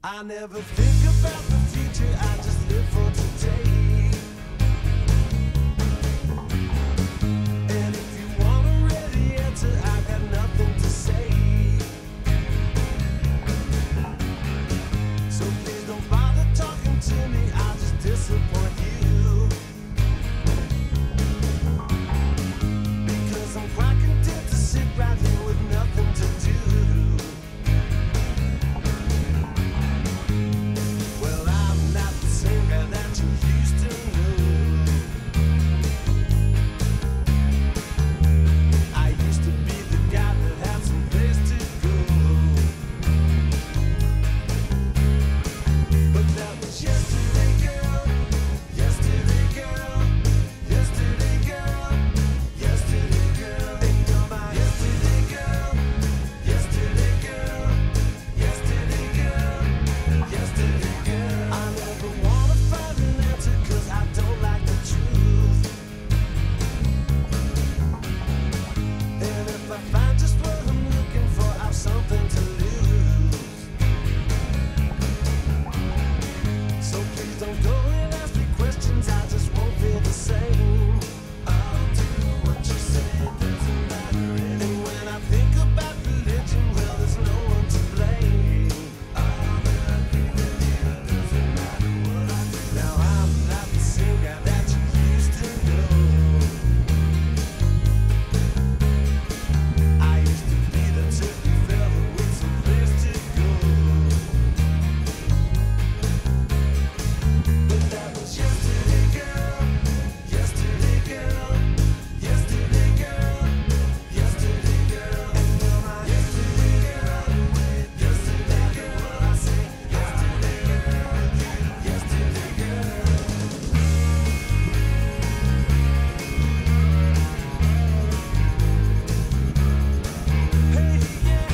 I never think about the future, I just live for today. And if you want a ready answer, I got nothing to say. So please don't bother talking to me, I'll just disappoint you. Because I'm quite content to sit right here with nothing to do. Well, I'm not the same guy that you used to know. I used to be the guy that had some place to go. But that was yesterday, girl. Yesterday, girl. Yesterday, girl. Yesterday, girl. And you're my yesterday, girl. Yesterday, girl. Yesterday, girl. Yesterday, girl. I never wanna find an answer 'cause I don't like the truth. And if I find just what I'm looking for, I've something to lose. So please don't go and ask me questions, I just won't feel the same. I'll do what you say, it doesn't matter anyway. And when I think about religion, well, there's no one to blame. I'll agree with you, it doesn't matter what I do. Now I'm not the same guy that you used to know. I used to be the turkey fella with some place to go. But that was yesterday, girl. Yesterday, girl. Yesterday, girl. Yesterday, girl. And you're my yesterday, girl. Yesterday, girl. I say yesterday, girl. Yesterday, girl. Hey, yeah.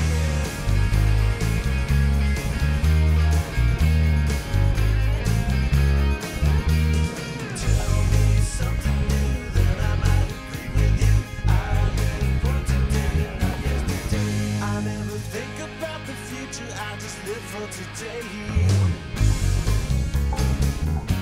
Tell me something new, then I might agree with you. I live for today, not yesterday. I never think about the future, I just live for today.